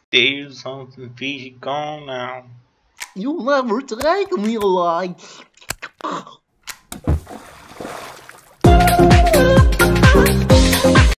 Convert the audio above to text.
There's something fishy going on. You'll never take me alive.